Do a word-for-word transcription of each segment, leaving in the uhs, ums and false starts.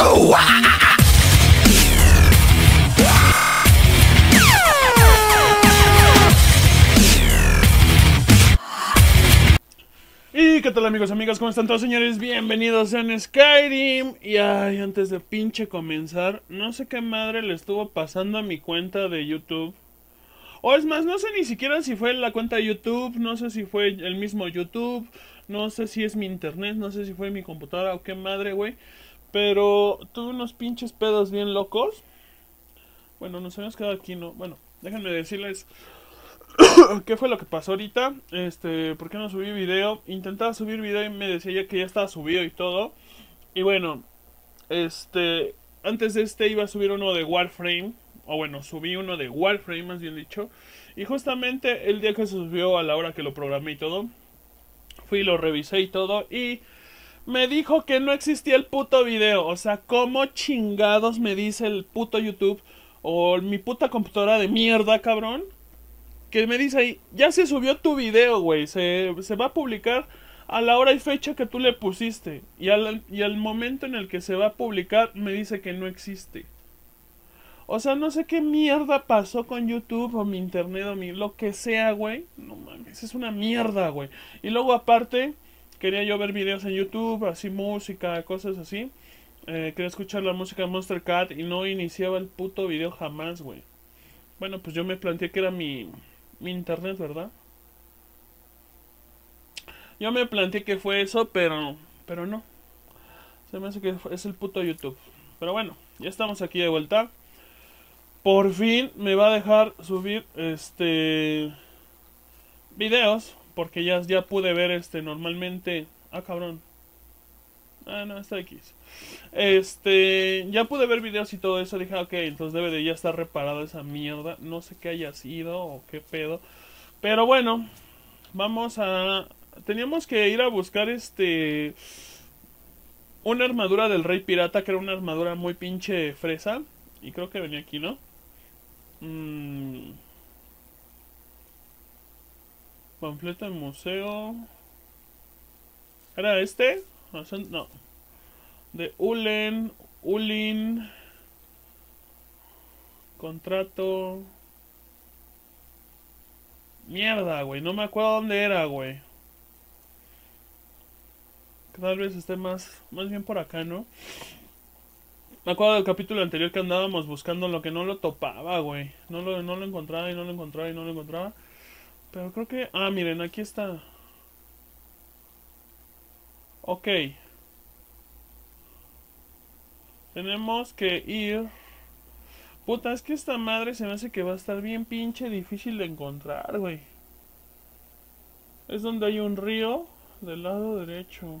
Oh, ah. Y qué tal, amigos, amigas, ¿cómo están todos, señores? Bienvenidos en Skyrim. Y ay, antes de pinche comenzar, no sé qué madre le estuvo pasando a mi cuenta de YouTube. O es más, no sé ni siquiera si fue la cuenta de YouTube, no sé si fue el mismo YouTube, no sé si es mi internet, no sé si fue mi computadora o qué madre, güey. Pero tuve unos pinches pedos bien locos. Bueno, nos habíamos quedado aquí, ¿no? Bueno, déjenme decirles qué fue lo que pasó ahorita. Este, ¿por qué no subí video? Intentaba subir video y me decía ya que ya estaba subido y todo. Y bueno, este, antes de este iba a subir uno de Warframe. O bueno, subí uno de Warframe, más bien dicho. Y justamente el día que se subió, a la hora que lo programé y todo, fui y lo revisé y todo. Y me dijo que no existía el puto video. O sea, ¿cómo chingados me dice el puto YouTube o mi puta computadora de mierda, cabrón? Que me dice ahí, ya se subió tu video, güey. Se, se va a publicar a la hora y fecha que tú le pusiste. Y al, y al momento en el que se va a publicar, me dice que no existe. O sea, no sé qué mierda pasó con YouTube o mi internet o mi lo que sea, güey. No mames, es una mierda, güey. Y luego aparte, quería yo ver videos en YouTube, así música, cosas así. Eh, quería escuchar la música de Monster Cat y no iniciaba el puto video jamás, güey. Bueno, pues yo me planteé que era mi, mi internet, ¿verdad? Yo me planteé que fue eso, pero pero no. Se me hace que es el puto YouTube. Pero bueno, ya estamos aquí de vuelta. Por fin me va a dejar subir este videos, porque ya, ya pude ver este normalmente. Ah, cabrón. Ah, no, está X. Este, ya pude ver videos y todo eso. Dije, ok, entonces debe de ya estar reparada esa mierda. No sé qué haya sido o qué pedo. Pero bueno, vamos a... Teníamos que ir a buscar este... una armadura del Rey Pirata, que era una armadura muy pinche fresa. Y creo que venía aquí, ¿no? Mmm... Panfleto de museo. ¿Era este? No. De Ulen, Ulin. Contrato. Mierda, güey. No me acuerdo dónde era, güey. Tal vez esté más, más bien por acá, ¿no? Me acuerdo del capítulo anterior que andábamos buscando lo que no lo topaba, güey. No lo, no lo encontraba y no lo encontraba y no lo encontraba. Pero creo que... Ah, miren, aquí está. Ok. Tenemos que ir... Puta, es que esta madre se me hace que va a estar bien pinche difícil de encontrar, güey. Es donde hay un río del lado derecho.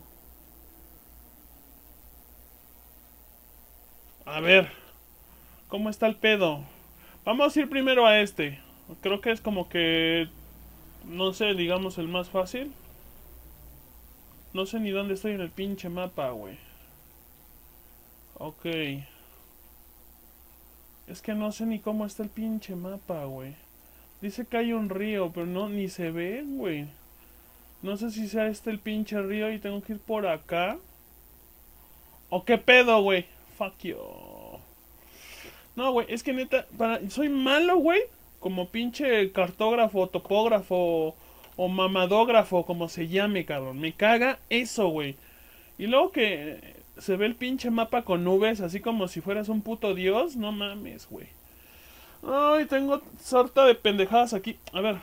A ver, ¿cómo está el pedo? Vamos a ir primero a este. Creo que es como que... No sé, digamos el más fácil. No sé ni dónde estoy en el pinche mapa, güey. Ok. Es que no sé ni cómo está el pinche mapa, güey. Dice que hay un río, pero no, ni se ve, güey. No sé si sea este el pinche río y tengo que ir por acá. ¿O qué pedo, güey? Fuck you. No, güey, es que neta, para... soy malo, güey. Como pinche cartógrafo, topógrafo o mamadógrafo, como se llame, cabrón. Me caga eso, güey. Y luego que se ve el pinche mapa con nubes, así como si fueras un puto dios. No mames, güey. Ay, tengo sarta de pendejadas aquí. A ver.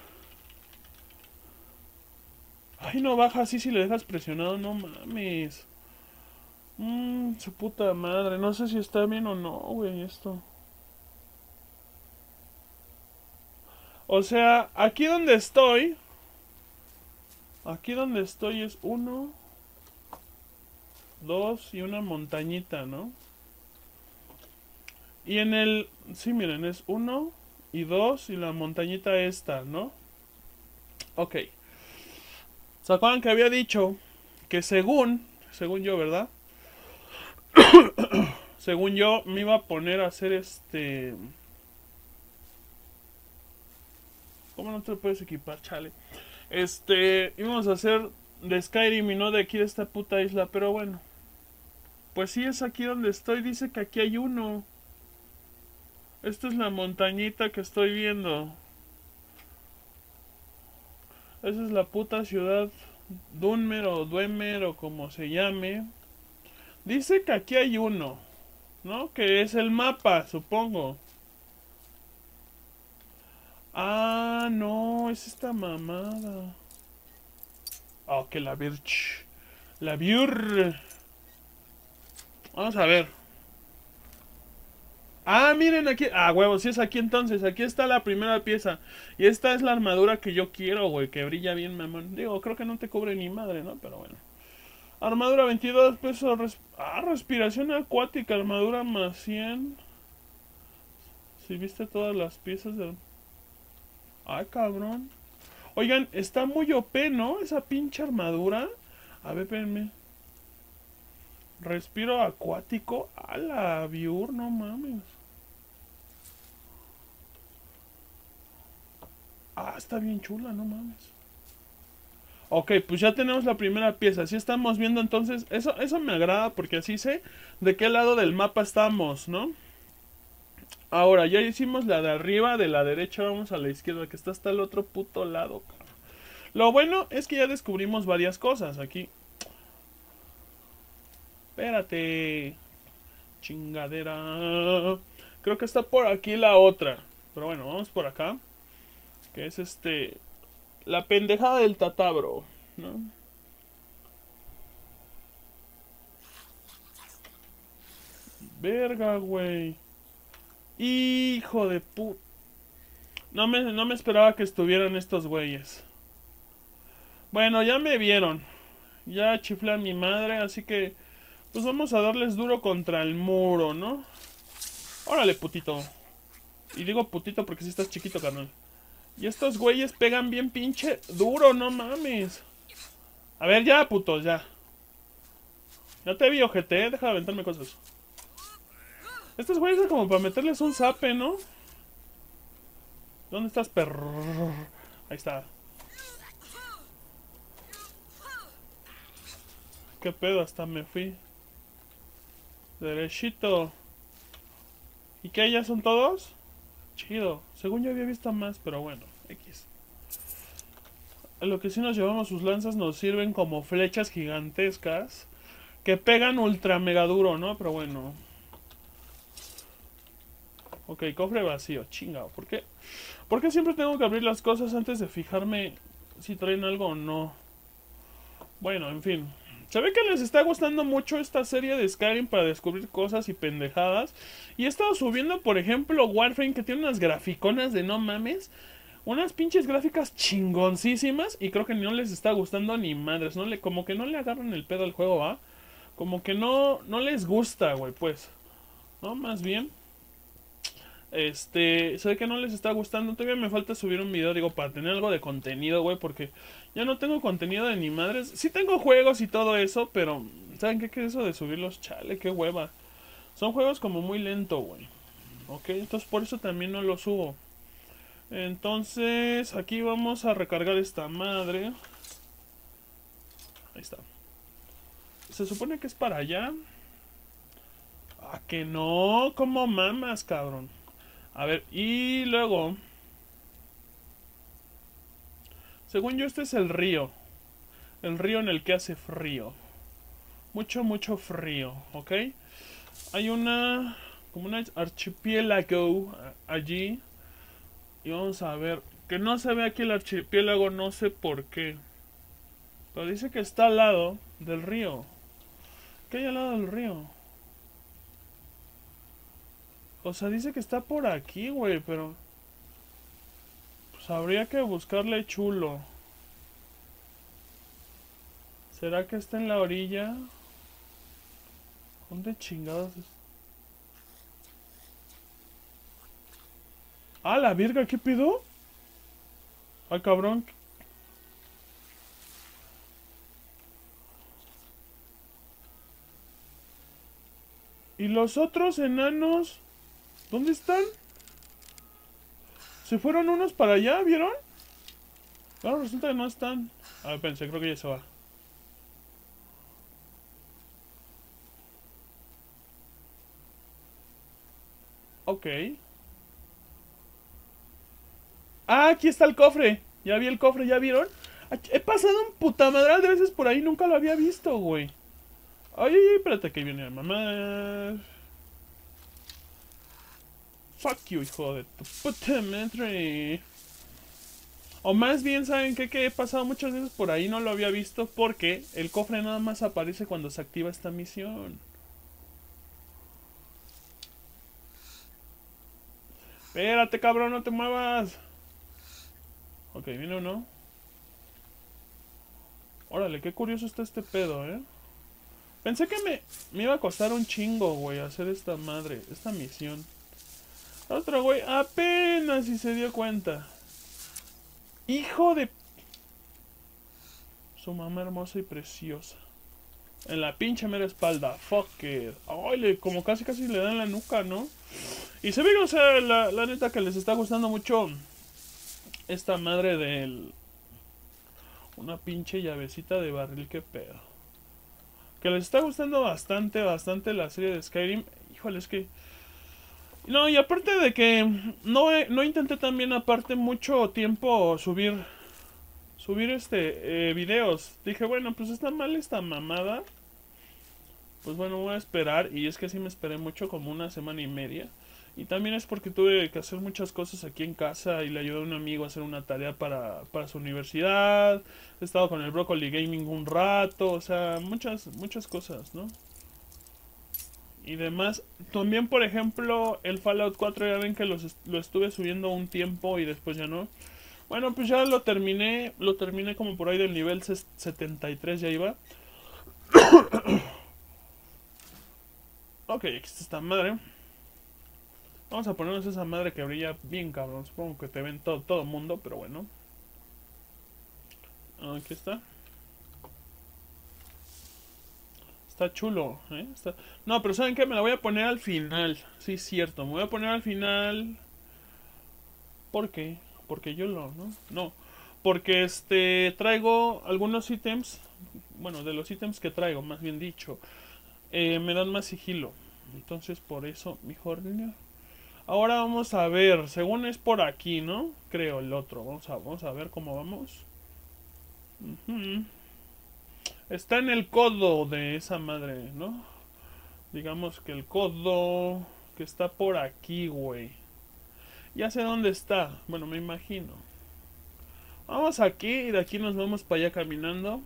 Ay, no baja así si le dejas presionado, no mames. Mmm, su puta madre. No sé si está bien o no, güey, esto. O sea, aquí donde estoy... Aquí donde estoy es uno, dos y una montañita, ¿no? Y en el... Sí, miren, es uno y dos y la montañita esta, ¿no? Ok. ¿Se acuerdan que había dicho que según... Según yo, ¿verdad? Según yo, me iba a poner a hacer este... ¿Cómo no te lo puedes equipar, chale? Este... Íbamos a hacer de Skyrim y no de aquí de esta puta isla, pero bueno. Pues sí, es aquí donde estoy. Dice que aquí hay uno. Esta es la montañita que estoy viendo. Esa es la puta ciudad Dunmer o Dwemer o como se llame. Dice que aquí hay uno, ¿no? Que es el mapa, supongo. Ah, no, es esta mamada. Oh, que la birch. La biur. Vamos a ver. Ah, miren aquí. Ah, huevo, sí es aquí entonces. Aquí está la primera pieza. Y esta es la armadura que yo quiero, güey. Que brilla bien, mamón. Digo, creo que no te cubre ni madre, ¿no? Pero bueno. Armadura veintidós pesos. Res ah, respiración acuática. Armadura más cien. Si viste todas las piezas del... Ay, cabrón. Oigan, está muy O P, ¿no? Esa pinche armadura. A ver, espérenme. Respiro acuático. A la biur, no mames. Ah, está bien chula, no mames. Ok, pues ya tenemos la primera pieza. Así estamos viendo entonces. Eso, eso me agrada porque así sé de qué lado del mapa estamos, ¿no? Ahora, ya hicimos la de arriba, de la derecha vamos a la izquierda, que está hasta el otro puto lado. Lo bueno es que ya descubrimos varias cosas aquí. Espérate. Chingadera. Creo que está por aquí la otra. Pero bueno, vamos por acá. Que es este... La pendejada del tatabro, ¿no? Verga, güey. Hijo de pu... No me, no me esperaba que estuvieran estos güeyes. Bueno, ya me vieron. Ya chiflé a mi madre, así que... Pues vamos a darles duro contra el muro, ¿no? Órale, putito. Y digo putito porque si estás chiquito, carnal. Y estos güeyes pegan bien pinche duro, no mames. A ver, ya, putos, ya. Ya te vi, ojete, ¿eh? Deja de aventarme cosas. Estos güeyes son como para meterles un zape, ¿no? ¿Dónde estás, perro? Ahí está. ¿Qué pedo? Hasta me fui. Derechito. ¿Y qué? ¿Ya son todos? Chido. Según yo había visto más, pero bueno. X. A lo que sí nos llevamos sus lanzas nos sirven como flechas gigantescas. Que pegan ultra mega duro, ¿no? Pero bueno. Ok, cofre vacío. Chingado. ¿Por qué? ¿Por qué siempre tengo que abrir las cosas antes de fijarme si traen algo o no? Bueno, en fin. Se ve que les está gustando mucho esta serie de Skyrim para descubrir cosas y pendejadas. Y he estado subiendo, por ejemplo, Warframe, que tiene unas graficonas de no mames. Unas pinches gráficas chingoncísimas. Y creo que no les está gustando ni madres. No le, como que no le agarran el pedo al juego, ¿va? Como que no, no les gusta, güey, pues. No, más bien. Este, sé que no les está gustando. Todavía me falta subir un video, digo, para tener algo de contenido, güey, porque ya no tengo contenido de ni madres. Sí tengo juegos y todo eso, pero ¿saben qué? ¿Qué es eso de subirlos? Chale, qué hueva. Son juegos como muy lento, güey. Ok, entonces por eso también no los subo. Entonces, aquí vamos a recargar esta madre. Ahí está. Se supone que es para allá. Ah, que no, como mamas, cabrón. A ver, y luego... Según yo, este es el río. El río en el que hace frío. Mucho, mucho frío, ¿ok? Hay una... como un archipiélago allí. Y vamos a ver... Que no se ve aquí el archipiélago, no sé por qué. Pero dice que está al lado del río. ¿Qué hay al lado del río? O sea, dice que está por aquí, güey, pero... Pues habría que buscarle chulo. ¿Será que está en la orilla? ¿Dónde chingados es? ¡Ah, la virga! ¿Qué pido? ¡Ay, cabrón! ¿Y los otros enanos? ¿Dónde están? ¿Se fueron unos para allá? ¿Vieron? Claro, resulta que no están. A ver, pensé, creo que ya se va. Ok. Ah, aquí está el cofre. Ya vi el cofre, ¿ya vieron? He pasado un puta madral de veces por ahí, nunca lo había visto, güey. Ay, ay, espérate que viene a mamá. Fuck you, hijo de tu puta madre. O más bien, ¿saben qué? Que he pasado muchas veces por ahí, no lo había visto porque el cofre nada más aparece cuando se activa esta misión. Espérate, cabrón, no te muevas. Ok, viene uno. Órale, qué curioso está este pedo, ¿eh? Pensé que me, me iba a costar un chingo, güey, hacer esta madre, esta misión. Otro güey apenas si se dio cuenta. Hijo de... Su mamá hermosa y preciosa. En la pinche mera espalda. Fuck it. Ay, le, como casi casi le dan la nuca, ¿no? Y se ve, o sea, la, la neta que les está gustando mucho esta madre del... Una pinche llavecita de barril, qué pedo. Que les está gustando bastante, bastante la serie de Skyrim. Híjole, es que... No, y aparte de que no, no intenté también aparte mucho tiempo subir... Subir este eh, videos. Dije, bueno, pues está mal esta mamada. Pues bueno, voy a esperar. Y es que sí me esperé mucho, como una semana y media. Y también es porque tuve que hacer muchas cosas aquí en casa. Y le ayudé a un amigo a hacer una tarea para, para su universidad. He estado con el Broccoli Gaming un rato. O sea, muchas, muchas cosas, ¿no? Y demás. También, por ejemplo, el Fallout cuatro, ya ven que los, lo estuve subiendo un tiempo y después ya no. Bueno, pues ya lo terminé. Lo terminé como por ahí del nivel setenta y tres, ya iba. Ok, aquí está esta madre. Vamos a ponernos esa madre que brilla bien cabrón. Supongo que te ven todo, todo mundo, pero bueno. Aquí está. Está chulo, ¿eh? Está... No, pero ¿saben qué? Me la voy a poner al final. Sí, es cierto. Me voy a poner al final. ¿Por qué? Porque yo lo, ¿no? No. Porque este traigo algunos ítems. Bueno, de los ítems que traigo, más bien dicho. Eh, me dan más sigilo. Entonces por eso, mejor. Ahora vamos a ver. Según es por aquí, ¿no? Creo el otro. Vamos a, vamos a ver cómo vamos. Uh-huh. Está en el codo de esa madre, ¿no? Digamos que el codo que está por aquí, güey. Ya sé dónde está. Bueno, me imagino. Vamos aquí y de aquí nos vamos para allá caminando.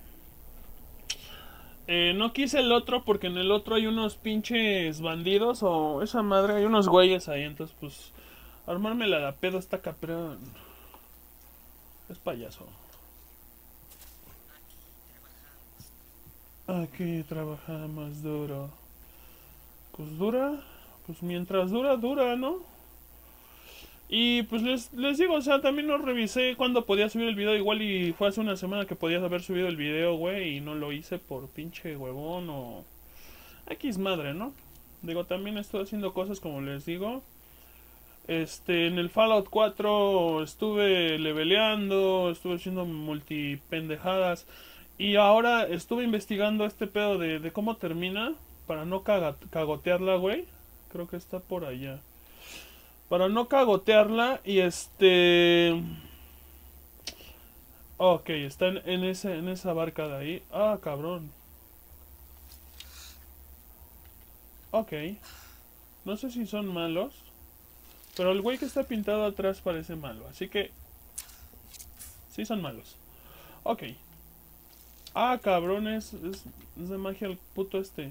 Eh, no quise el otro porque en el otro hay unos pinches bandidos o esa madre, hay unos güeyes ahí. Entonces, pues, armármela la pedo está caprón. Es payaso. Aquí trabajamos duro. Pues dura. Pues mientras dura, dura, ¿no? Y pues les, les digo, o sea, también no revisé cuándo podía subir el video. Igual y fue hace una semana que podías haber subido el video, güey. Y no lo hice por pinche huevón o... X madre, ¿no? Digo, también estoy haciendo cosas como les digo. Este, en el Fallout cuatro estuve leveleando, estuve haciendo multipendejadas. Y ahora estuve investigando este pedo de, de cómo termina. Para no caga, cagotearla, güey. Creo que está por allá. Para no cagotearla. Y este... Ok, está en, en, ese, en esa barca de ahí. Ah, cabrón. Ok. No sé si son malos. Pero el güey que está pintado atrás parece malo. Así que... Sí son malos. Ok. Ah, cabrón, es, es, es de magia el puto este.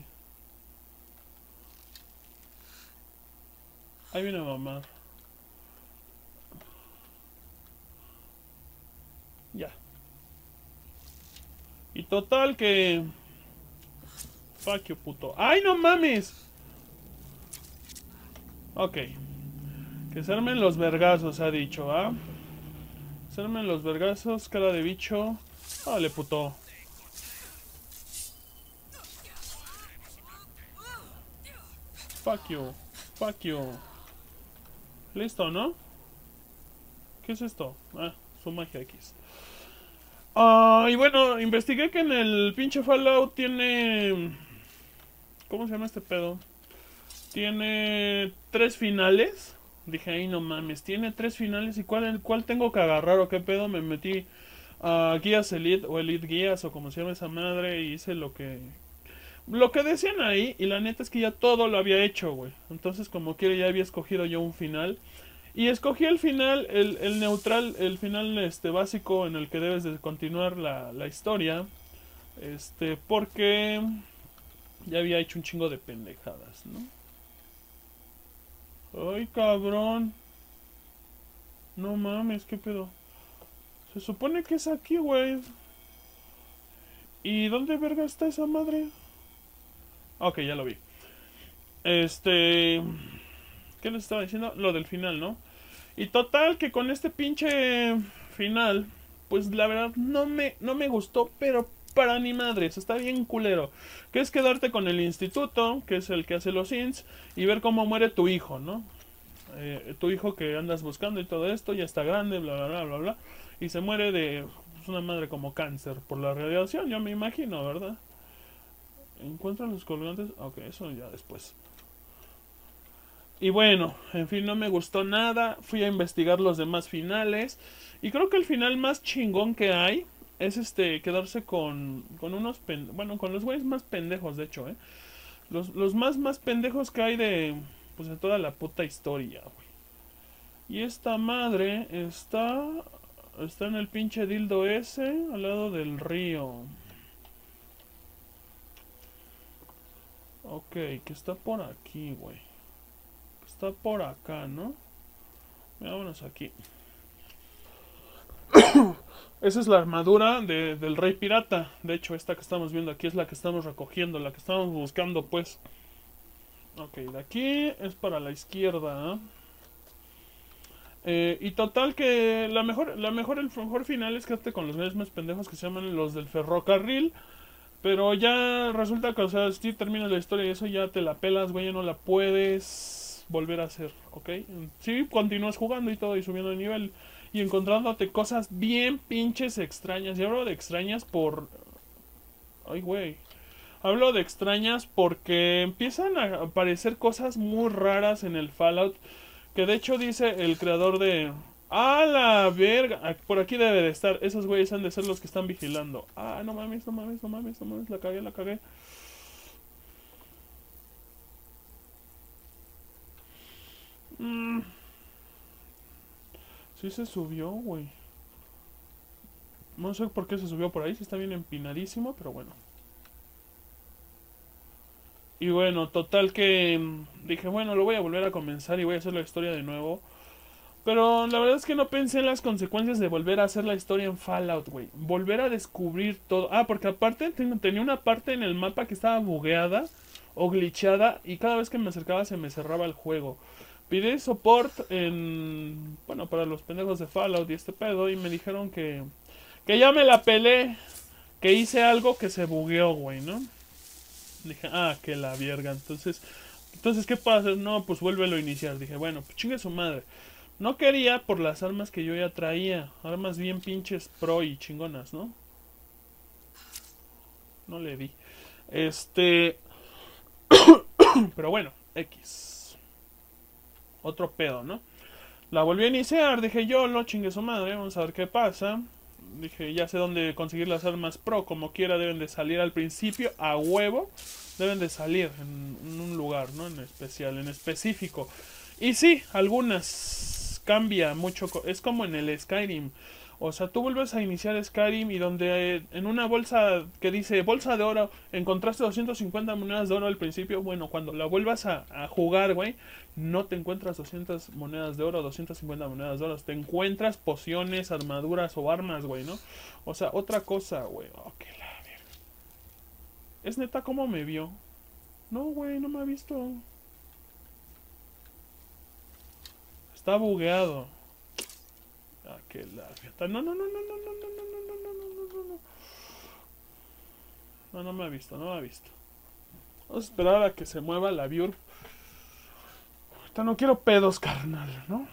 Ahí viene mamá. Ya. Y total que... Fuck you, puto. ¡Ay, no mames! Ok. Que se armen los vergazos, ha dicho, ¿ah? Se armen los vergazos, cara de bicho. Vale, puto. Fuck you. Fuck you. Listo, ¿no? ¿Qué es esto? Ah, su magia X. Ah, y bueno, investigué que en el pinche Fallout tiene... ¿Cómo se llama este pedo? tiene tres finales. Dije, ay, no mames, tiene tres finales. ¿Y cuál, cuál tengo que agarrar o qué pedo? Me metí a Guías Elite o Elite Guías o como se llama esa madre y hice lo que... Lo que decían ahí, y la neta es que ya todo lo había hecho, güey. Entonces, como quiera, ya había escogido yo un final. Y escogí el final, el, el neutral, el final este básico en el que debes de continuar la, la historia. Este, porque ya había hecho un chingo de pendejadas, ¿no? Ay, cabrón. No mames, qué pedo. Se supone que es aquí, güey. ¿Y dónde verga está esa madre? Ok, ya lo vi. Este... ¿Qué les estaba diciendo? Lo del final, ¿no? Y total que con este pinche final, pues la verdad no me, no me gustó, pero para ni madres, está bien culero. Que es quedarte con el instituto, que es el que hace los ins, y ver cómo muere tu hijo, ¿no? Eh, tu hijo que andas buscando y todo esto, ya está grande, bla, bla, bla, bla, bla. Y se muere de pues, una madre como cáncer por la radiación, yo me imagino, ¿verdad? ¿Encuentran los colgantes? Ok, eso ya después. Y bueno, en fin, no me gustó nada. Fui a investigar los demás finales. Y creo que el final más chingón que hay es este quedarse con, con unos pen, bueno, con los güeyes más pendejos, de hecho, ¿eh? Los, los más más pendejos que hay de pues de toda la puta historia, güey. Y esta madre está está en el pinche dildo ese al lado del río. Ok, que está por aquí, güey. Está por acá, ¿no? Vámonos aquí. Esa es la armadura de, del rey pirata. De hecho, esta que estamos viendo aquí es la que estamos recogiendo, la que estamos buscando, pues. Ok, de aquí es para la izquierda. ¿eh? Eh, y total que la mejor, la mejor, el mejor final es quedarte con los mismos pendejos que se llaman los del ferrocarril. Pero ya resulta que, o sea, si terminas la historia y eso ya te la pelas, güey, ya no la puedes volver a hacer, ¿ok? Sí, continúas jugando y todo y subiendo de nivel y encontrándote cosas bien pinches extrañas. Y hablo de extrañas por... Ay, güey. Hablo de extrañas porque empiezan a aparecer cosas muy raras en el Fallout. Que de hecho dice el creador de... ¡Ah, la verga! Por aquí debe de estar. Esos güeyes han de ser los que están vigilando. Ah, no mames, no mames, no mames, no mames. La cagué, la cagué. Mm. Sí se subió, güey. No sé por qué se subió por ahí. Sí está bien empinadísimo, pero bueno. Y bueno, total que mm, dije, bueno, lo voy a volver a comenzar y voy a hacer la historia de nuevo. Pero la verdad es que no pensé en las consecuencias de volver a hacer la historia en Fallout, güey. Volver a descubrir todo. Ah, porque aparte tenía una parte en el mapa que estaba bugueada o glitchada y cada vez que me acercaba se me cerraba el juego. Pidí support en... Bueno, para los pendejos de Fallout y este pedo y me dijeron que... Que ya me la pelé. Que hice algo que se bugueó, güey, ¿no? Dije, ah, que la vierga. Entonces, entonces ¿qué pasa? No, pues vuélvelo a iniciar. Dije, bueno, pues chingue su madre. No quería por las armas que yo ya traía. Armas bien pinches pro y chingonas, ¿no? No le di. Este... Pero bueno, X. Otro pedo, ¿no? La volví a iniciar. Dije, yo lo chingue su madre. Vamos a ver qué pasa. Dije, ya sé dónde conseguir las armas pro. Como quiera deben de salir al principio. A huevo. Deben de salir en, en un lugar, ¿no? En especial, en específico. Y sí, algunas cambia mucho. Es como en el Skyrim. O sea, tú vuelves a iniciar Skyrim y donde eh, en una bolsa que dice bolsa de oro encontraste doscientas cincuenta monedas de oro al principio. Bueno, cuando la vuelvas a, a jugar, güey, no te encuentras doscientas monedas de oro, doscientas cincuenta monedas de oro. Te encuentras pociones, armaduras o armas, güey, ¿no? O sea, otra cosa, güey. Oh, que la verga. ¿Es neta cómo me vio? No, güey, no me ha visto. Está bugueado. Ah, que la fiesta. No, no, no, no, no, no, no, no, no, no, no, no, no. No, no me ha visto, no me ha visto. Vamos a esperar a que se mueva la viewer. Ahorita no quiero pedos, carnal, ¿no?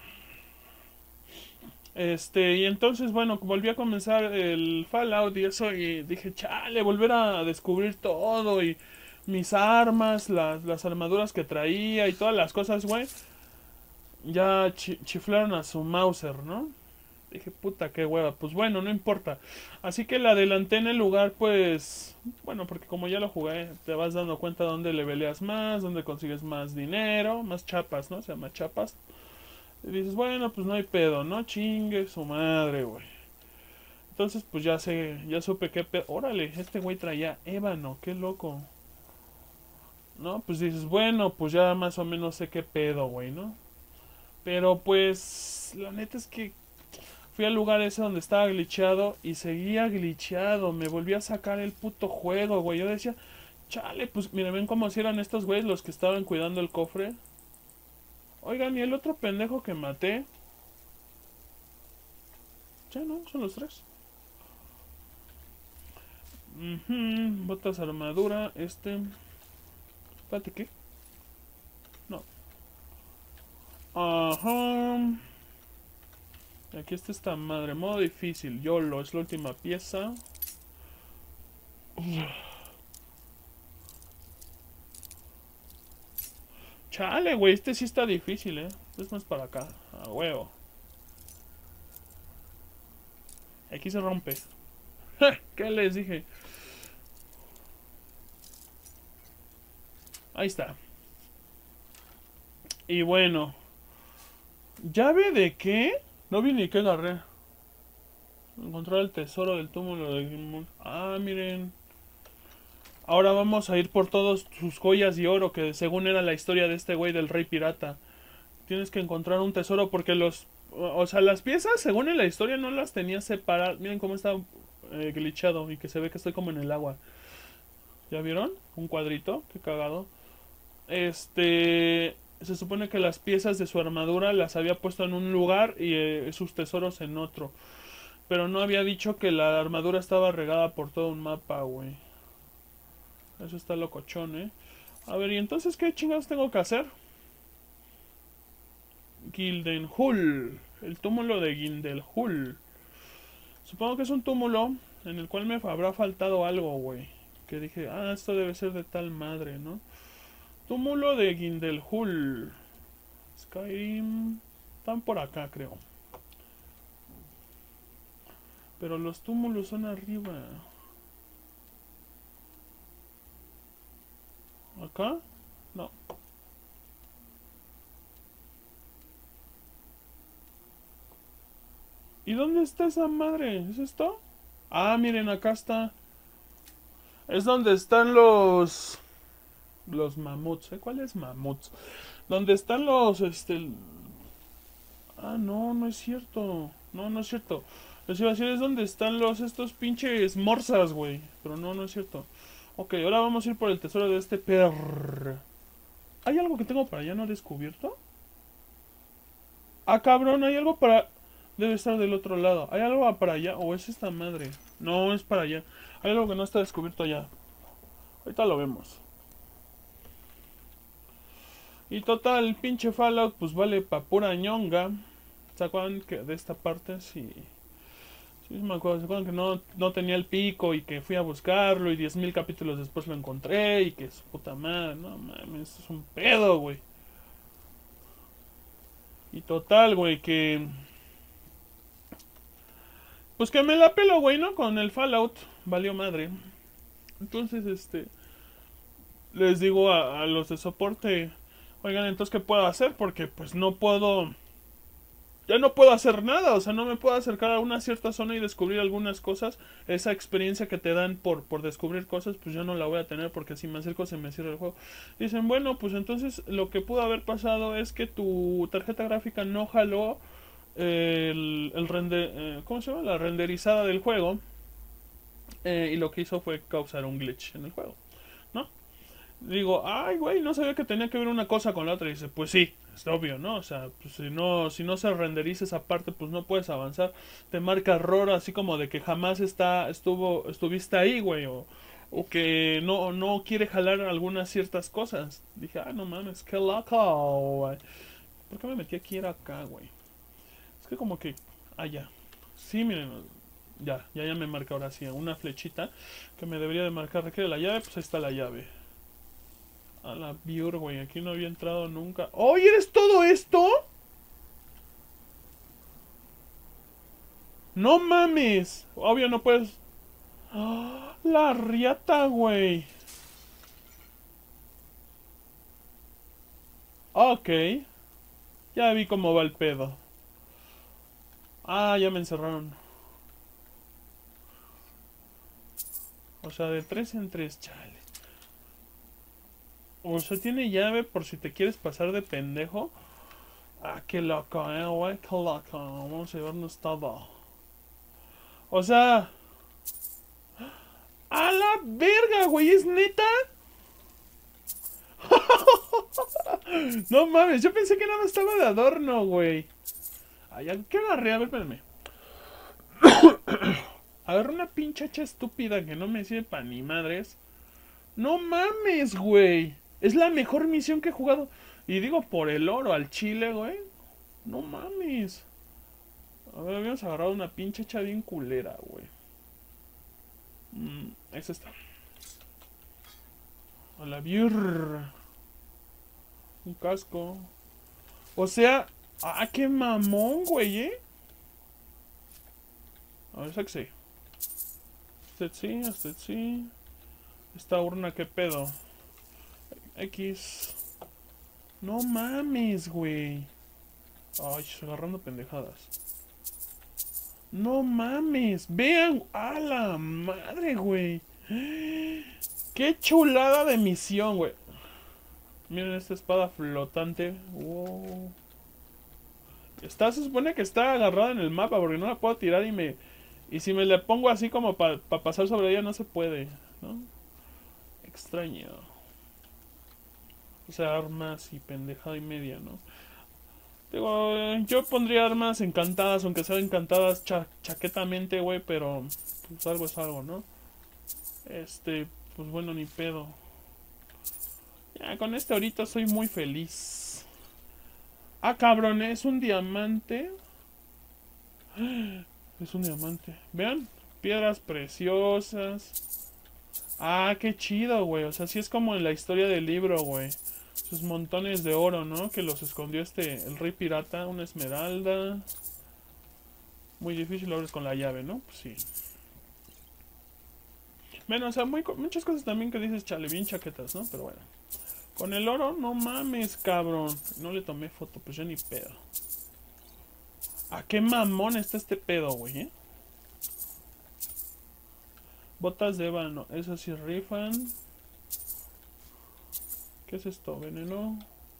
Este, y entonces, bueno, volví a comenzar el Fallout y eso, y dije, chale, volver a descubrir todo y mis armas, las, las armaduras que traía y todas las cosas, güey, ya chi chiflaron a su Mauser, ¿no? Dije, puta, qué hueva. Pues bueno, no importa. Así que la adelanté en el lugar, pues... Bueno, porque como ya lo jugué, te vas dando cuenta dónde le leveleas más, dónde consigues más dinero, más chapas, ¿no? Se llama chapas. Y dices, bueno, pues no hay pedo, ¿no? Chingue su madre, güey. Entonces, pues ya sé, ya supe qué pedo. Órale, este güey traía ébano, qué loco. ¿No? Pues dices, bueno, pues ya más o menos sé qué pedo, güey, ¿no? Pero pues, la neta es que fui al lugar ese donde estaba glitcheado y seguía glitcheado. Me volví a sacar el puto juego, güey. Yo decía, chale, pues miren, ven cómo si eran estos güeyes los que estaban cuidando el cofre. Oigan, y el otro pendejo que maté. Ya no, son los tres. Uh-huh. Botas, armadura, este. Espérate, ¿qué? No. Ajá. Aquí está esta madre. Modo difícil. YOLO, es la última pieza. Uf. Chale, güey, este sí está difícil, eh. Es más para acá. A huevo. Aquí se rompe. ¿Qué les dije? Ahí está. Y bueno. ¿Llave de qué? No vi ni qué agarré. Encontrar el tesoro del túmulo de Grimund. Ah, miren. Ahora vamos a ir por todas sus joyas y oro, que según era la historia de este güey del rey pirata. Tienes que encontrar un tesoro porque los... O sea, las piezas, según en la historia, no las tenía separadas. Miren cómo está eh, glitchado y que se ve que estoy como en el agua. ¿Ya vieron? Un cuadrito, qué cagado. Este... Se supone que las piezas de su armadura las había puesto en un lugar y eh, sus tesoros en otro. Pero no había dicho que la armadura estaba regada por todo un mapa, güey. Eso está locochón, ¿eh? A ver, ¿y entonces qué chingados tengo que hacer? Gildenhul. El túmulo de Gildenhul. Supongo que es un túmulo en el cual me habrá faltado algo, güey. Que dije, ah, esto debe ser de tal madre, ¿no? Túmulo de Gildenhul. Skyrim. Están por acá, creo. Pero los túmulos son arriba. ¿Acá? No. ¿Y dónde está esa madre? ¿Es esto? Ah, miren, acá está. Es donde están los... Los mamuts, ¿eh? ¿Cuáles mamuts? Donde están los, este... Ah, no, no es cierto. No, no es cierto. Les iba a decir, es donde están los, estos pinches morsas, güey. Pero no, no es cierto. Ok, ahora vamos a ir por el tesoro de este perro. ¿Hay algo que tengo para allá no descubierto? Ah, cabrón, hay algo para... Debe estar del otro lado. ¿Hay algo para allá? ¿O es esta madre? No, es para allá. Hay algo que no está descubierto allá. Ahorita lo vemos. Y total, el pinche Fallout pues vale pa' pura ñonga. ¿Se acuerdan que de esta parte? Sí. Sí, me acuerdo. ¿Se acuerdan que no, no tenía el pico y que fui a buscarlo y diez mil capítulos después lo encontré y que su puta madre? No mames, esto es un pedo, güey. Y total, güey, que... Pues que me la pelo, güey, ¿no? Con el Fallout. Valió madre. Entonces, este... Les digo a, a los de soporte... Oigan, entonces, ¿qué puedo hacer? Porque, pues, no puedo... Ya no puedo hacer nada, o sea, no me puedo acercar a una cierta zona y descubrir algunas cosas. Esa experiencia que te dan por, por descubrir cosas, pues yo no la voy a tener porque si me acerco se me cierra el juego. Dicen, bueno, pues entonces lo que pudo haber pasado es que tu tarjeta gráfica no jaló el, el render, eh, ¿cómo se llama? La renderizada del juego. Eh, y lo que hizo fue causar un glitch en el juego, ¿no? Digo, ay, güey, no sabía que tenía que ver una cosa con la otra. Y dice, pues sí, es obvio, ¿no? O sea, pues si no, si no se renderiza esa parte, pues no puedes avanzar. Te marca error así como de que jamás está, estuvo, estuviste ahí, güey, o, o que no, no quiere jalar algunas ciertas cosas. Dije, ah, no mames, qué loco, güey. ¿Por qué me metí aquí? Era acá, güey. Es que como que, ah, ya. Sí, miren, ya, ya, ya me marca ahora sí una flechita que me debería de marcar. Requiere la llave, pues ahí está la llave. A la biur, güey. Aquí no había entrado nunca. ¡Oye, eres todo esto! ¡No mames! Obvio no puedes... ¡Ah! La riata, güey. Ok. Ya vi cómo va el pedo. Ah, ya me encerraron. O sea, de tres en tres, chale. O sea, tiene llave por si te quieres pasar de pendejo. Ah, qué loco, eh, güey, qué loco. Vamos a llevarnos todo. O sea... ¡A la verga, güey! ¿Es neta? No mames, yo pensé que nada más estaba de adorno, güey. Ay, ¿qué agarré? A ver, espérame. Agarré una pinche hacha estúpida que no me sirve para ni madres. No mames, güey. Es la mejor misión que he jugado. Y digo por el oro al chile, güey. No mames. A ver, habíamos agarrado una pinche hacha bien culera, güey. Mm, esa está. A la biur. Un casco. O sea... Ah, qué mamón, güey, eh. A ver, saxé. Usted sí, usted sí. Esta urna, qué pedo. X. No mames, güey. Ay, agarrando pendejadas. No mames. Vean. A la madre, güey. Qué chulada de misión, güey. Miren esta espada flotante. Wow. Está, se supone que está agarrada en el mapa porque no la puedo tirar y me... Y si me la pongo así como para pa pasar sobre ella no se puede, ¿no? Extraño. O sea, armas y pendejada y media, ¿no? Digo, eh, yo pondría armas encantadas, aunque sean encantadas cha chaquetamente, güey, pero pues algo es algo, ¿no? Este, pues bueno, ni pedo. Ya, con este ahorita soy muy feliz. Ah, cabrón, es un diamante. Es un diamante. Vean, piedras preciosas. Ah, qué chido, güey. O sea, sí es como en la historia del libro, güey. Sus montones de oro, ¿no? Que los escondió este, el rey pirata. Una esmeralda. Muy difícil lo abres con la llave, ¿no? Pues sí. Bueno, o sea, muy, muchas cosas también que dices, chale, bien chaquetas, ¿no? Pero bueno. Con el oro, no mames, cabrón. No le tomé foto, pues ya ni pedo. ¿A qué mamón está este pedo, güey, eh? Botas de ébano, esas sí rifan. ¿Qué es esto? ¿Veneno?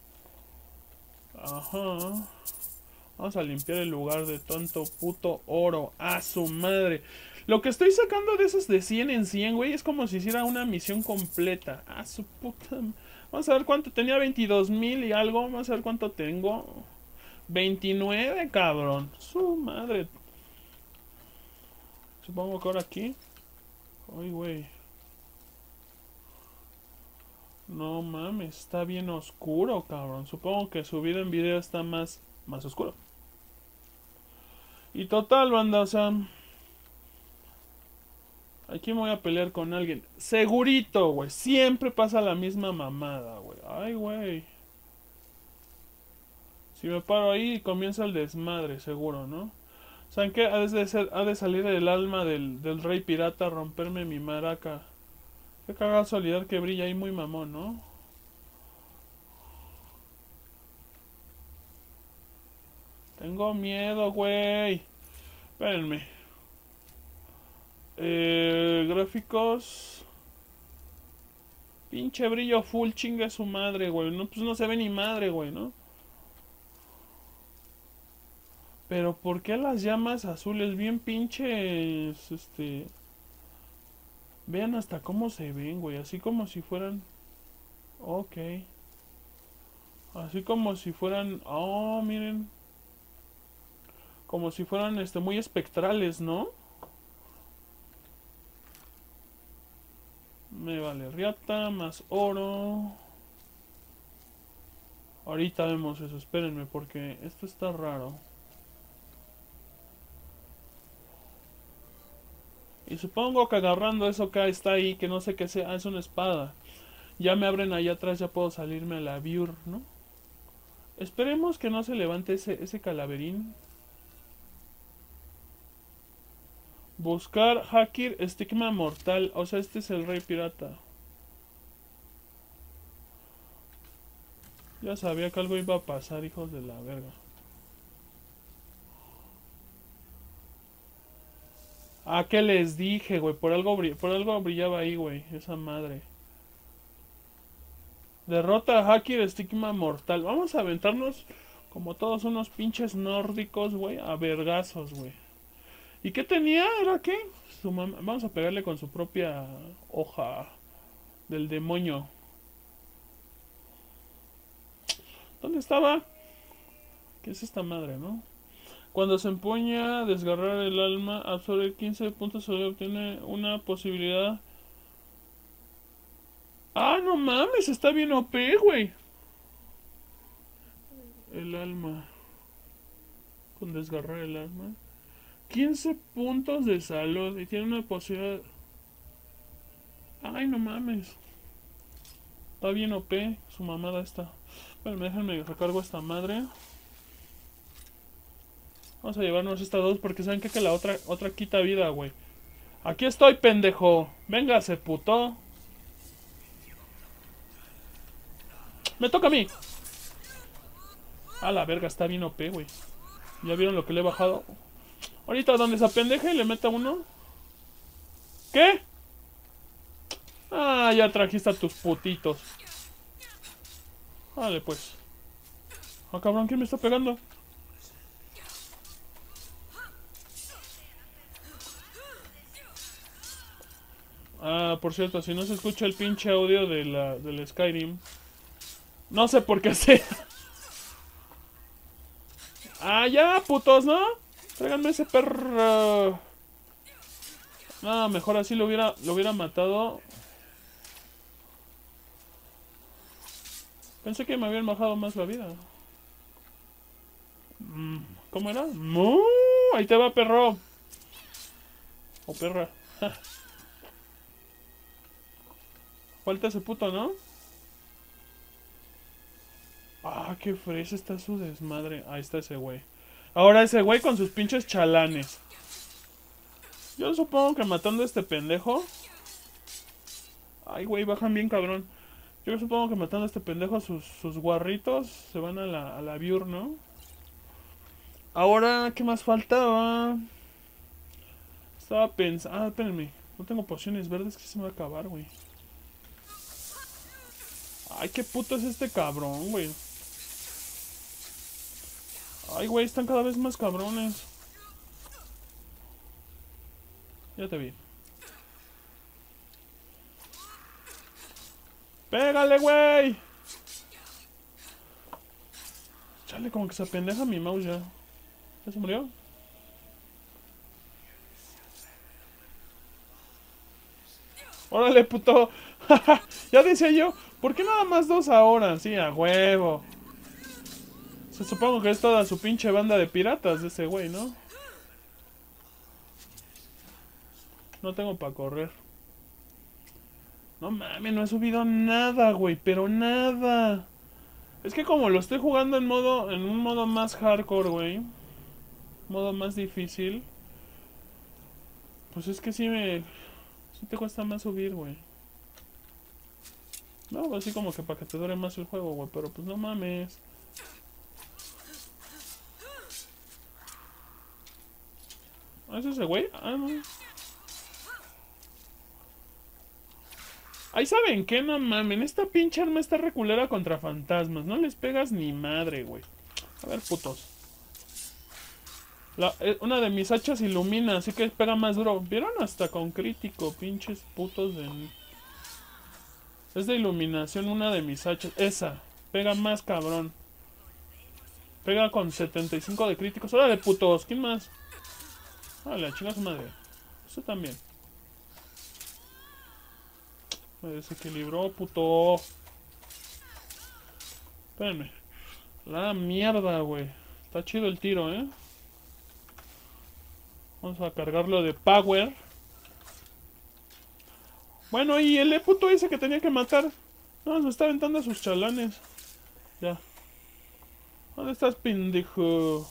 Ajá. Vamos a limpiar el lugar de tanto puto oro. ¡A su madre! Lo que estoy sacando de esos de cien en cien, güey, es como si hiciera una misión completa. ¡A su puta! Vamos a ver cuánto. Tenía veintidós mil y algo. Vamos a ver cuánto tengo. veintinueve, cabrón. Su madre. Supongo que ahora aquí. Ay, güey. No mames, está bien oscuro, cabrón. Supongo que subido en video está más, más oscuro. Y total, banda, o sea... Aquí me voy a pelear con alguien. Segurito, güey. Siempre pasa la misma mamada, güey. Ay, güey. Si me paro ahí, comienza el desmadre, seguro, ¿no? ¿Saben qué? Ha de, ser, ha de salir el alma del, del rey pirata a romperme mi maraca. Qué cagada soledad que brilla ahí muy mamón, ¿no? Tengo miedo, güey. Espérenme. Eh, gráficos. Pinche brillo full, chinga su madre, güey. No, pues no se ve ni madre, güey, ¿no? Pero ¿por qué las llamas azules? Bien pinches, este... Vean hasta cómo se ven, güey. Así como si fueran... Ok. Así como si fueran... Oh, miren. Como si fueran, este, muy espectrales, ¿no? Me vale riata, más oro. Ahorita vemos eso, espérenme, porque esto está raro. Y supongo que agarrando eso que está ahí, que no sé qué sea, es una espada. Ya me abren allá atrás, ya puedo salirme a la view, ¿no? Esperemos que no se levante ese, ese calaverín. Buscar Hakir estigma mortal. O sea, este es el rey pirata. Ya sabía que algo iba a pasar, hijos de la verga. Ah, ¿qué les dije, güey? Por algo, por algo brillaba ahí, güey. Esa madre. Derrota a Hakir estigma mortal. Vamos a aventarnos como todos unos pinches nórdicos, güey. A vergazos, güey. ¿Y qué tenía? ¿Era qué? Su mamá. Vamos a pegarle con su propia hoja del demonio. ¿Dónde estaba? ¿Qué es esta madre, no? Cuando se empuña a desgarrar el alma, absorbe quince puntos y obtiene una posibilidad. Ah, no mames, está bien O P, güey. El alma. Con desgarrar el alma. quince puntos de salud y tiene una posibilidad. Ay, no mames. Está bien O P, su mamada está. Bueno, déjenme recargo esta madre. Vamos a llevarnos estas dos porque saben que, que la otra otra quita vida, güey. Aquí estoy, pendejo. Véngase, puto. Me toca a mí. A la verga, está bien O P, güey. ¿Ya vieron lo que le he bajado? Ahorita donde se apendeje y le meta uno. ¿Qué? Ah, ya trajiste a tus putitos. Vale, pues. Ah, cabrón, ¿quién me está pegando? Ah, por cierto, si no se escucha el pinche audio de la, del Skyrim. No sé por qué sé. Ah, ya, putos, ¿no? Tráiganme ese perro. No, mejor así lo hubiera, lo hubiera matado. Pensé que me habían bajado más la vida. ¿Cómo era? ¡Mu! Ahí te va, perro. O perra. Falta ese puto, ¿no? Ah, qué fresa está su desmadre. Ahí está ese güey. Ahora ese güey con sus pinches chalanes. Yo supongo que matando a este pendejo. Ay, güey, bajan bien cabrón. Yo supongo que matando a este pendejo sus, sus guarritos se van a la, a la Biur, ¿no? Ahora, ¿qué más faltaba? Estaba pensando... Ah, espérenme. No tengo pociones verdes que se me va a acabar, güey. Ay, qué puto es este cabrón, güey. Ay, güey, están cada vez más cabrones. Ya te vi. ¡Pégale, güey! Chale, como que se apendeja mi mouse ya. ¿Ya se murió? ¡Órale, puto! Ya decía yo, ¿por qué nada más dos ahora? Sí, a huevo. Se supongo que es toda su pinche banda de piratas de ese güey, ¿no? No tengo para correr. No mames, no he subido nada, güey, pero nada. Es que como lo estoy jugando en modo, en un modo más hardcore, güey. Modo más difícil. Pues es que sí me... Sí te cuesta más subir, güey. No, así como que para que te dure más el juego, güey, pero pues no mames. ¿Ah, es ese güey? Ah, no. Ahí saben qué, no mamen. Esta pinche arma está reculera contra fantasmas. No les pegas ni madre, güey. A ver, putos. La, eh, una de mis hachas ilumina, así que pega más duro. ¿Vieron? Hasta con crítico, pinches putos de... Es de iluminación una de mis hachas. Esa. Pega más cabrón. Pega con setenta y cinco de críticos. ¡Órale, putos! ¿Quién más? ¡Órale, chinga su madre! Eso también. Me desequilibró, puto. Espérenme. La mierda, güey. Está chido el tiro, ¿eh? Vamos a cargarlo de power. Bueno, y el puto ese que tenía que matar. No, me está aventando a sus chalanes. Ya. ¿Dónde estás, pendejo?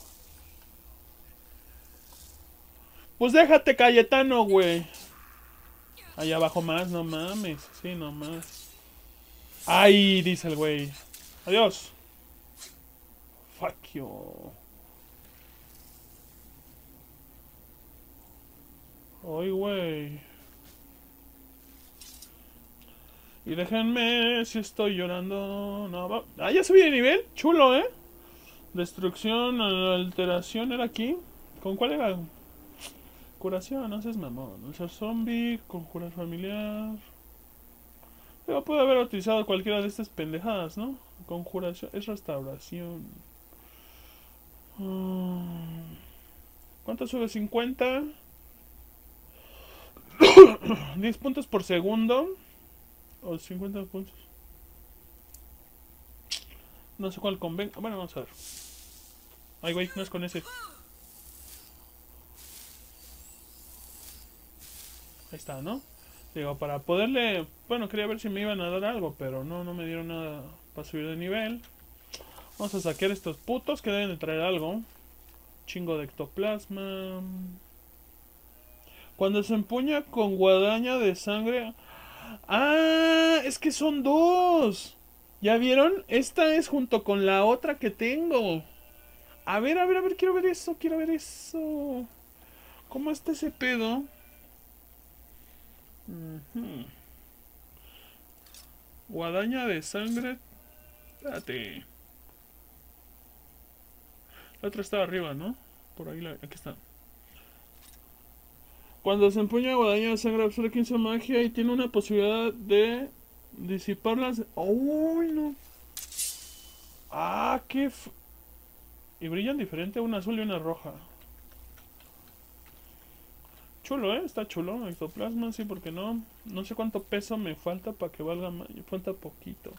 Pues déjate, Cayetano, güey. Allá abajo más, no mames. Sí, no más. Ay, dice el güey. Adiós. Fuck you. Ay, güey. Y déjenme si estoy llorando. No, va. Ah, ya subí de nivel. Chulo, ¿eh? Destrucción, alteración era aquí. ¿Con cuál era? Curación, no seas mamón. El ser zombie, conjurar familiar. Pero puede haber utilizado cualquiera de estas pendejadas, ¿no? Conjuración, es restauración. Hmm. ¿Cuánto sube? cincuenta. diez puntos por segundo. O cincuenta puntos. No sé cuál convenga. Bueno, vamos a ver. Ay, güey, no es con ese. Ahí está, ¿no? Digo, para poderle... Bueno, quería ver si me iban a dar algo, pero no, no me dieron nada para subir de nivel. Vamos a saquear estos putos que deben de traer algo. Chingo de ectoplasma. Cuando se empuña con guadaña de sangre... ¡Ah! Es que son dos. ¿Ya vieron? Esta es junto con la otra que tengo. A ver, a ver, a ver, quiero ver eso, quiero ver eso. ¿Cómo está ese pedo? Uh-huh. Guadaña de sangre. Espérate. La otra estaba arriba, ¿no? Por ahí, la... aquí está. Cuando se empuña guadaña de sangre absorbe quince magia y tiene una posibilidad de disiparlas. ¡Uy, no! ¡Ah, qué! F... Y brillan diferente, una azul y una roja. Chulo, ¿eh? Está chulo. Ectoplasma, sí, porque no. No sé cuánto peso me falta para que valga más. Falta poquito.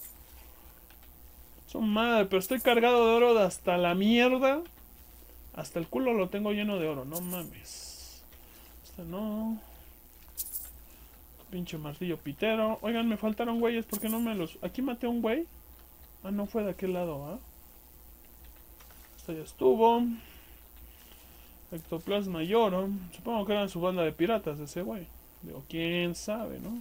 Son madre, pero estoy cargado de oro de hasta la mierda. Hasta el culo lo tengo lleno de oro, no mames. Este no. Pinche martillo pitero. Oigan, me faltaron güeyes, ¿por qué no me los...? Aquí maté a un güey. Ah, no fue de aquel lado, ¿ah? ¿eh? Esta ya estuvo. Ectoplasma y oro. Supongo que eran su banda de piratas ese güey. Digo, quién sabe, ¿no?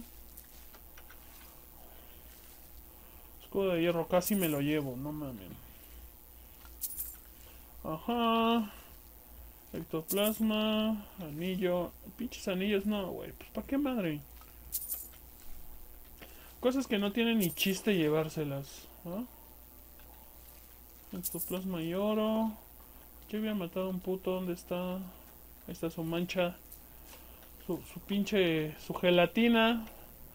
Escudo de hierro, casi me lo llevo, no mames. Ajá. Ectoplasma, anillo. Pinches anillos, no, güey. Pues ¿para qué madre? Cosas que no tienen ni chiste llevárselas. ¿Ah? Ectoplasma y oro. Yo había matado a un puto. ¿Dónde está? Ahí está su mancha. Su, su pinche... Su gelatina.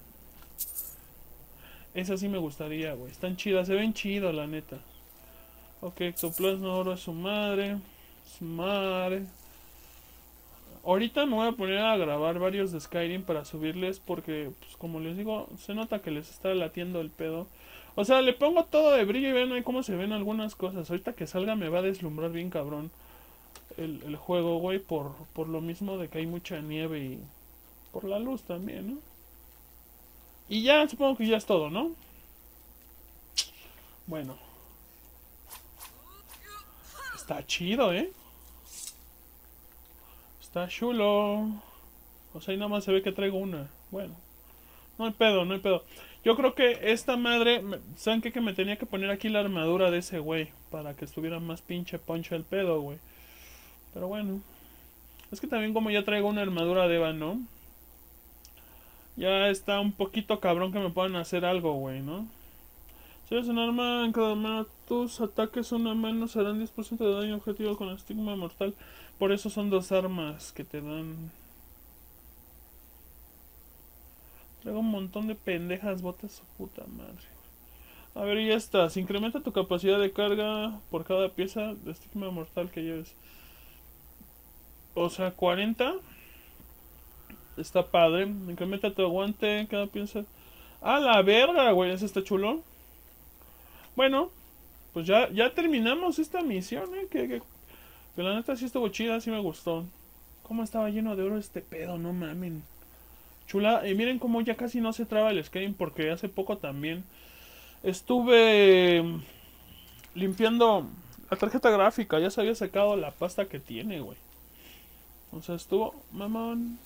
Esa sí me gustaría, güey. Están chidas. Se ven chidos, la neta. Ok, ectoplasma, oro es su madre. Su madre. Ahorita me voy a poner a grabar varios de Skyrim para subirles porque, pues como les digo, se nota que les está latiendo el pedo. O sea, le pongo todo de brillo y ven ahí cómo se ven algunas cosas. Ahorita que salga me va a deslumbrar bien cabrón el, el juego, güey, por, por lo mismo de que hay mucha nieve y por la luz también, ¿no? Y ya, supongo que ya es todo, ¿no? Bueno. Está chido, ¿eh? Está chulo. O sea, ahí nada más se ve que traigo una. Bueno. No hay pedo, no hay pedo. Yo creo que esta madre... ¿Saben qué? Que me tenía que poner aquí la armadura de ese güey. Para que estuviera más pinche poncho el pedo, güey. Pero bueno. Es que también como ya traigo una armadura de Eva, ¿no? Ya está un poquito cabrón que me puedan hacer algo, güey, ¿no? Si eres un arma en cada mano, tus ataques una menos harán diez por ciento de daño objetivo con estigma mortal. Por eso son dos armas que te dan... Traigo un montón de pendejas botas, su puta madre. A ver, ya está. Se incrementa tu capacidad de carga por cada pieza de estigma mortal que lleves. O sea, cuarenta. Está padre. Incrementa tu aguante cada pieza. ¡A la verga, güey! Ese está chulo. Bueno, pues ya, ya terminamos esta misión, ¿eh? Que, que, que la neta sí estuvo chida, sí me gustó. ¿Cómo estaba lleno de oro este pedo? No mamen. chula. Y miren cómo ya casi no se traba el Skyrim porque hace poco también estuve limpiando la tarjeta gráfica. Ya se había sacado la pasta que tiene, güey. O sea, estuvo... Mamón.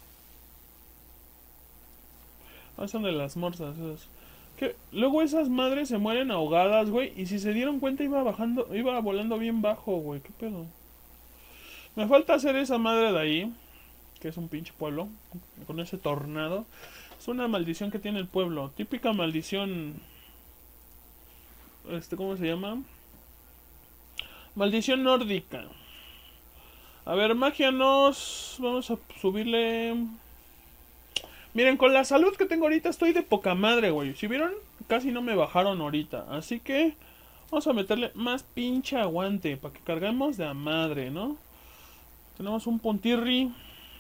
Ah, son de las morsas esas. Que luego esas madres se mueren ahogadas, güey. Y si se dieron cuenta iba bajando, iba volando bien bajo, güey. ¿Qué pedo? Me falta hacer esa madre de ahí, que es un pinche pueblo, con ese tornado. Es una maldición que tiene el pueblo. Típica maldición... Este, ¿cómo se llama? Maldición nórdica. A ver, magia nos... Vamos a subirle... Miren, con la salud que tengo ahorita estoy de poca madre, güey. Si vieron, casi no me bajaron ahorita. Así que vamos a meterle más pinche aguante para que carguemos de a madre, ¿no? Tenemos un puntirri.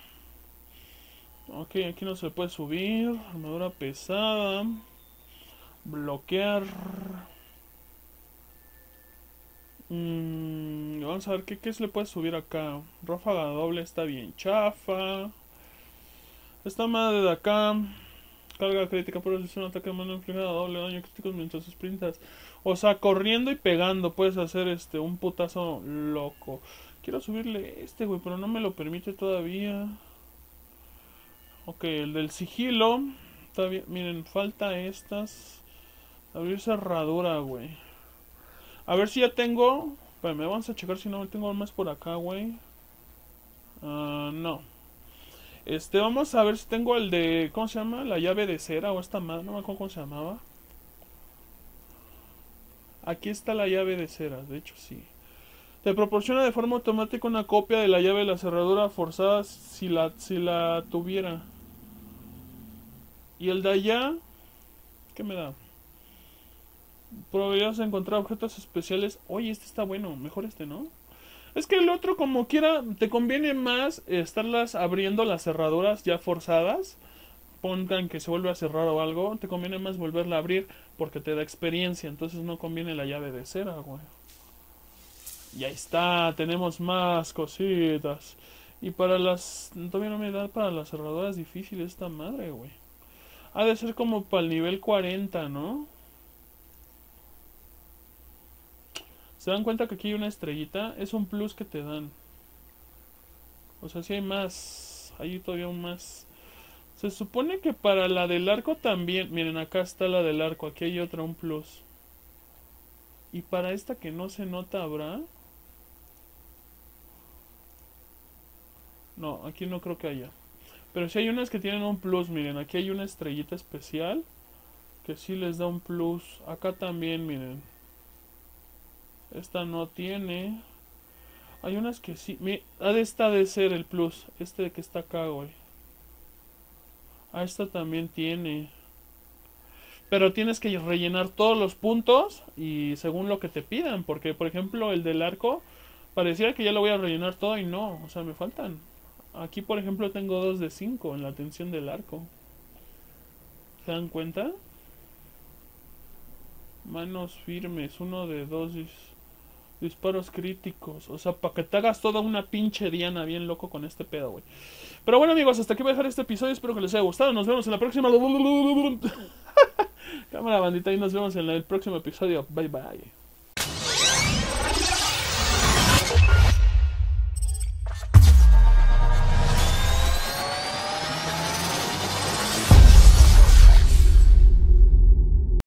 Ok, aquí no se puede subir. Armadura pesada. Bloquear. Mm, vamos a ver qué, qué se le puede subir acá. Ráfaga doble está bien chafa. Esta madre de acá. Carga crítica por un ataque de mano infligida doble daño crítico mientras sprintas. O sea, corriendo y pegando puedes hacer este un putazo loco. Quiero subirle este, güey, pero no me lo permite todavía. Ok, el del sigilo. Está bien. Miren, falta estas. Abrir cerradura, güey. A ver si ya tengo... Espérame, vamos a checar si no tengo más por acá, güey. Uh, no. Este, vamos a ver si tengo el de... ¿Cómo se llama? La llave de cera o esta madre. No me acuerdo cómo se llamaba. Aquí está la llave de cera, de hecho sí. Te proporciona de forma automática una copia de la llave de la cerradura forzada si la, si la tuviera. Y el de allá... ¿Qué me da? Probabilidades de encontrar objetos especiales. Oye, este está bueno. Mejor este, ¿no? Es que el otro, como quiera, te conviene más estarlas abriendo las cerraduras ya forzadas. Pongan que se vuelve a cerrar o algo. Te conviene más volverla a abrir porque te da experiencia. Entonces no conviene la llave de cera, güey. Y ahí está. Tenemos más cositas. Y para las... Todavía no me da para las cerraduras difíciles esta madre, güey. Ha de ser como para el nivel cuarenta, ¿no? ¿Se dan cuenta que aquí hay una estrellita? Es un plus que te dan. O sea, si hay más. Hay todavía un más. Se supone que para la del arco también. Miren, acá está la del arco. Aquí hay otra, un plus. Y para esta que no se nota, ¿habrá? No, aquí no creo que haya. Pero sí hay unas que tienen un plus. Miren, aquí hay una estrellita especial que sí les da un plus. Acá también, miren. Esta no tiene. Hay unas que sí. Ha de esta de ser el plus. Este que está acá, güey. Ah, esta también tiene. Pero tienes que rellenar todos los puntos. Y según lo que te pidan. Porque, por ejemplo, el del arco. Pareciera que ya lo voy a rellenar todo y no. O sea, me faltan. Aquí, por ejemplo, tengo dos de cinco en la tensión del arco. ¿Se dan cuenta? Manos firmes. Uno de dos. Disparos críticos. O sea, para que te hagas toda una pinche diana bien loco con este pedo, güey. Pero bueno, amigos, hasta aquí voy a dejar este episodio. Espero que les haya gustado. Nos vemos en la próxima. Cámara, bandita. Y nos vemos en el próximo episodio. Bye, bye.